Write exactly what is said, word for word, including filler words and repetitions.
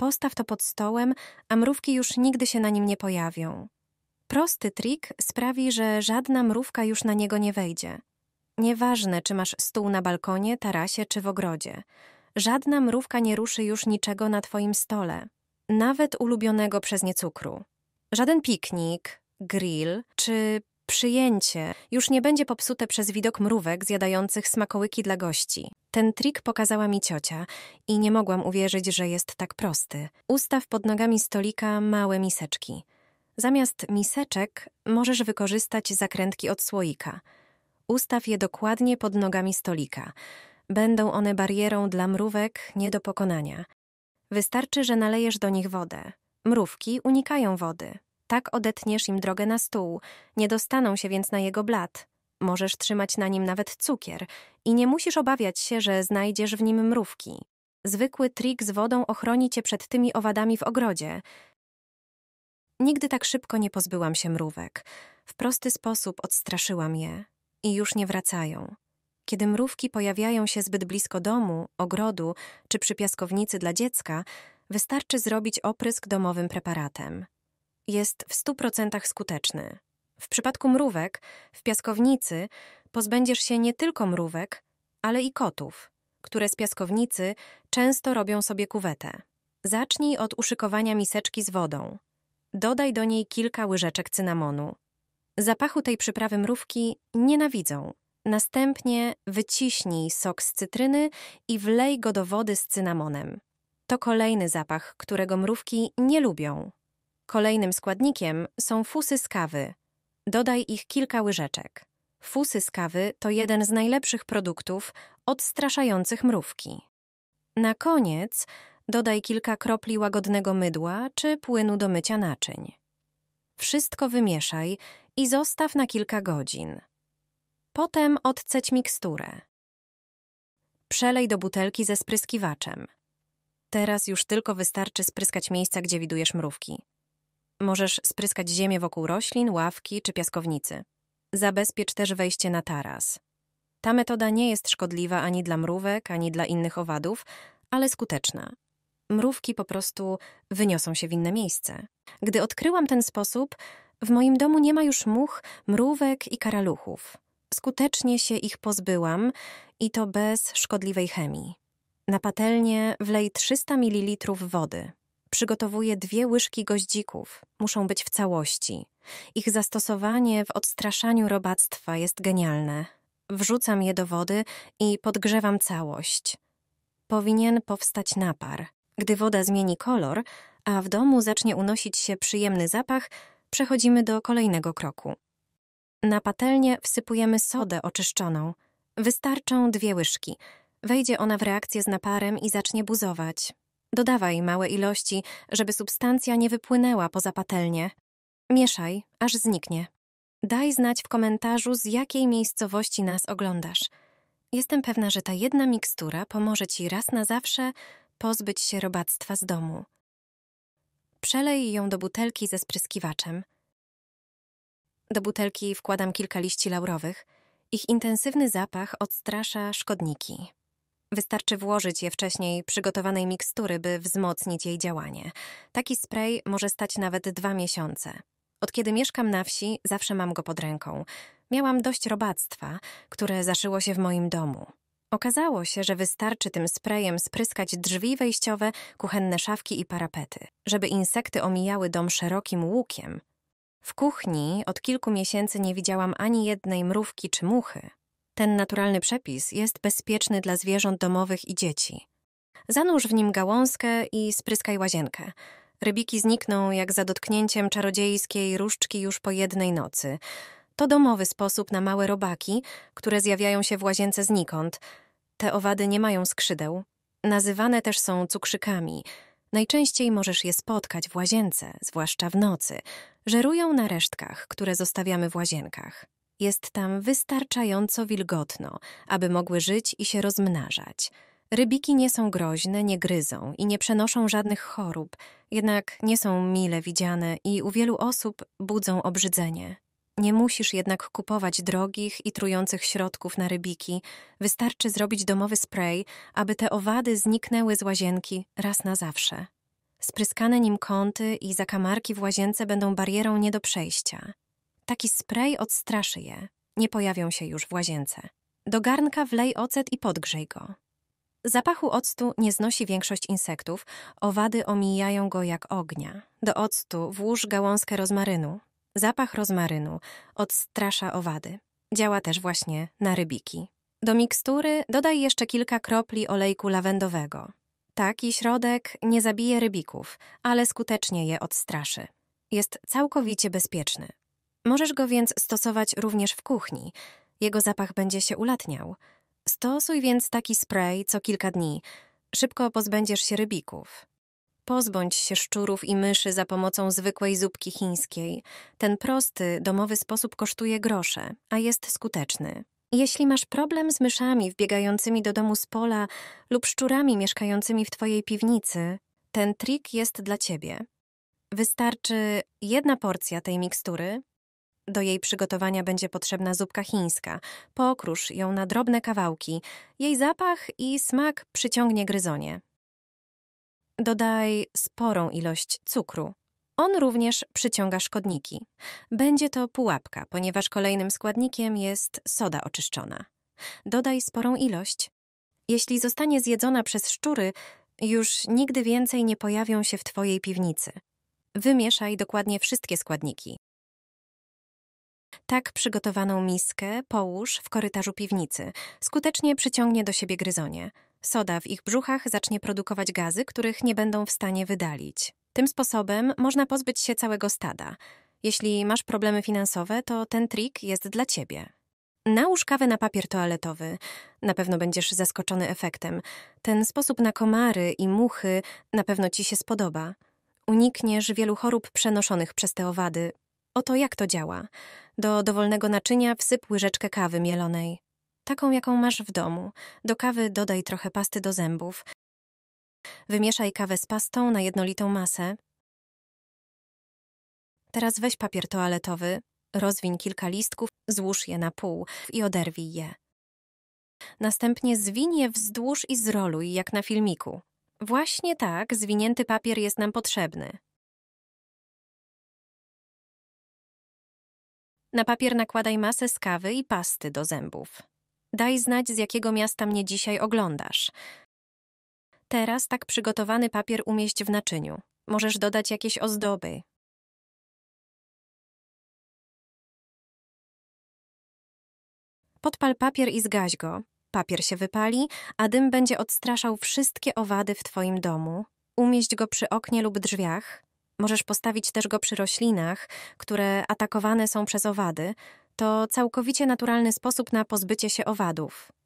Postaw to pod stołem, a mrówki już nigdy się na nim nie pojawią. Prosty trik sprawi, że żadna mrówka już na niego nie wejdzie. Nieważne, czy masz stół na balkonie, tarasie czy w ogrodzie. Żadna mrówka nie ruszy już niczego na twoim stole. Nawet ulubionego przez nie cukru. Żaden piknik, grill czy przyjęcie już nie będzie popsute przez widok mrówek zjadających smakołyki dla gości. Ten trik pokazała mi ciocia i nie mogłam uwierzyć, że jest tak prosty. Ustaw pod nogami stolika małe miseczki. Zamiast miseczek możesz wykorzystać zakrętki od słoika. Ustaw je dokładnie pod nogami stolika. Będą one barierą dla mrówek nie do pokonania. Wystarczy, że nalejesz do nich wodę. Mrówki unikają wody. Tak odetniesz im drogę na stół, nie dostaną się więc na jego blat. Możesz trzymać na nim nawet cukier i nie musisz obawiać się, że znajdziesz w nim mrówki. Zwykły trik z wodą ochroni cię przed tymi owadami w ogrodzie. Nigdy tak szybko nie pozbyłam się mrówek. W prosty sposób odstraszyłam je i już nie wracają. Kiedy mrówki pojawiają się zbyt blisko domu, ogrodu czy przy piaskownicy dla dziecka, wystarczy zrobić oprysk domowym preparatem. Jest w stu procentach skuteczny. W przypadku mrówek w piaskownicy pozbędziesz się nie tylko mrówek, ale i kotów, które z piaskownicy często robią sobie kuwetę. Zacznij od uszykowania miseczki z wodą. Dodaj do niej kilka łyżeczek cynamonu. Zapachu tej przyprawy mrówki nienawidzą. Następnie wyciśnij sok z cytryny i wlej go do wody z cynamonem. To kolejny zapach, którego mrówki nie lubią. Kolejnym składnikiem są fusy z kawy. Dodaj ich kilka łyżeczek. Fusy z kawy to jeden z najlepszych produktów odstraszających mrówki. Na koniec dodaj kilka kropli łagodnego mydła czy płynu do mycia naczyń. Wszystko wymieszaj i zostaw na kilka godzin. Potem odcedź miksturę. Przelej do butelki ze spryskiwaczem. Teraz już tylko wystarczy spryskać miejsca, gdzie widujesz mrówki. Możesz spryskać ziemię wokół roślin, ławki czy piaskownicy. Zabezpiecz też wejście na taras. Ta metoda nie jest szkodliwa ani dla mrówek, ani dla innych owadów, ale skuteczna. Mrówki po prostu wyniosą się w inne miejsce. Gdy odkryłam ten sposób, w moim domu nie ma już much, mrówek i karaluchów. Skutecznie się ich pozbyłam i to bez szkodliwej chemii. Na patelnię wlej trzysta mililitrów wody. Przygotowuję dwie łyżki goździków. Muszą być w całości. Ich zastosowanie w odstraszaniu robactwa jest genialne. Wrzucam je do wody i podgrzewam całość. Powinien powstać napar. Gdy woda zmieni kolor, a w domu zacznie unosić się przyjemny zapach, przechodzimy do kolejnego kroku. Na patelnię wsypujemy sodę oczyszczoną. Wystarczą dwie łyżki. Wejdzie ona w reakcję z naparem i zacznie buzować. Dodawaj małe ilości, żeby substancja nie wypłynęła poza patelnię. Mieszaj, aż zniknie. Daj znać w komentarzu, z jakiej miejscowości nas oglądasz. Jestem pewna, że ta jedna mikstura pomoże ci raz na zawsze pozbyć się robactwa z domu. Przelej ją do butelki ze spryskiwaczem. Do butelki wkładam kilka liści laurowych. Ich intensywny zapach odstrasza szkodniki. Wystarczy włożyć je wcześniej przygotowanej mikstury, by wzmocnić jej działanie. Taki spray może stać nawet dwa miesiące. Od kiedy mieszkam na wsi, zawsze mam go pod ręką. Miałam dość robactwa, które zaszyło się w moim domu. Okazało się, że wystarczy tym sprayem spryskać drzwi wejściowe, kuchenne szafki i parapety, żeby insekty omijały dom szerokim łukiem. W kuchni od kilku miesięcy nie widziałam ani jednej mrówki czy muchy. Ten naturalny przepis jest bezpieczny dla zwierząt domowych i dzieci. Zanurz w nim gałązkę i spryskaj łazienkę. Rybiki znikną jak za dotknięciem czarodziejskiej różdżki już po jednej nocy. To domowy sposób na małe robaki, które zjawiają się w łazience znikąd. Te owady nie mają skrzydeł. Nazywane też są cukrzykami. Najczęściej możesz je spotkać w łazience, zwłaszcza w nocy. Żerują na resztkach, które zostawiamy w łazienkach. Jest tam wystarczająco wilgotno, aby mogły żyć i się rozmnażać. Rybiki nie są groźne, nie gryzą i nie przenoszą żadnych chorób, jednak nie są mile widziane i u wielu osób budzą obrzydzenie. Nie musisz jednak kupować drogich i trujących środków na rybiki. Wystarczy zrobić domowy spray, aby te owady zniknęły z łazienki raz na zawsze. Spryskane nim kąty i zakamarki w łazience będą barierą nie do przejścia. Taki spray odstraszy je. Nie pojawią się już w łazience. Do garnka wlej ocet i podgrzej go. Zapachu octu nie znosi większość insektów, owady omijają go jak ognia. Do octu włóż gałązkę rozmarynu. Zapach rozmarynu odstrasza owady. Działa też właśnie na rybiki. Do mikstury dodaj jeszcze kilka kropli olejku lawendowego. Taki środek nie zabije rybików, ale skutecznie je odstraszy. Jest całkowicie bezpieczny. Możesz go więc stosować również w kuchni. Jego zapach będzie się ulatniał. Stosuj więc taki spray co kilka dni. Szybko pozbędziesz się rybików. Pozbądź się szczurów i myszy za pomocą zwykłej zupki chińskiej. Ten prosty, domowy sposób kosztuje grosze, a jest skuteczny. Jeśli masz problem z myszami wbiegającymi do domu z pola lub szczurami mieszkającymi w twojej piwnicy, ten trik jest dla ciebie. Wystarczy jedna porcja tej mikstury. Do jej przygotowania będzie potrzebna zupka chińska. Pokrusz ją na drobne kawałki. Jej zapach i smak przyciągnie gryzonie. Dodaj sporą ilość cukru. On również przyciąga szkodniki. Będzie to pułapka, ponieważ kolejnym składnikiem jest soda oczyszczona. Dodaj sporą ilość. Jeśli zostanie zjedzona przez szczury, już nigdy więcej nie pojawią się w twojej piwnicy. Wymieszaj dokładnie wszystkie składniki. Tak przygotowaną miskę połóż w korytarzu piwnicy. Skutecznie przyciągnie do siebie gryzonie. Soda w ich brzuchach zacznie produkować gazy, których nie będą w stanie wydalić. Tym sposobem można pozbyć się całego stada. Jeśli masz problemy finansowe, to ten trik jest dla ciebie. Nałóż kawę na papier toaletowy. Na pewno będziesz zaskoczony efektem. Ten sposób na komary i muchy na pewno ci się spodoba. Unikniesz wielu chorób przenoszonych przez te owady. Oto jak to działa. Do dowolnego naczynia wsyp łyżeczkę kawy mielonej. Taką, jaką masz w domu. Do kawy dodaj trochę pasty do zębów. Wymieszaj kawę z pastą na jednolitą masę. Teraz weź papier toaletowy, rozwiń kilka listków, złóż je na pół i oderwij je. Następnie zwiń je wzdłuż i zroluj, jak na filmiku. Właśnie tak zwinięty papier jest nam potrzebny. Na papier nakładaj masę z kawy i pasty do zębów. Daj znać, z jakiego miasta mnie dzisiaj oglądasz. Teraz tak przygotowany papier umieść w naczyniu. Możesz dodać jakieś ozdoby. Podpal papier i zgaś go. Papier się wypali, a dym będzie odstraszał wszystkie owady w twoim domu. Umieść go przy oknie lub drzwiach. Możesz postawić też go przy roślinach, które atakowane są przez owady. To całkowicie naturalny sposób na pozbycie się owadów.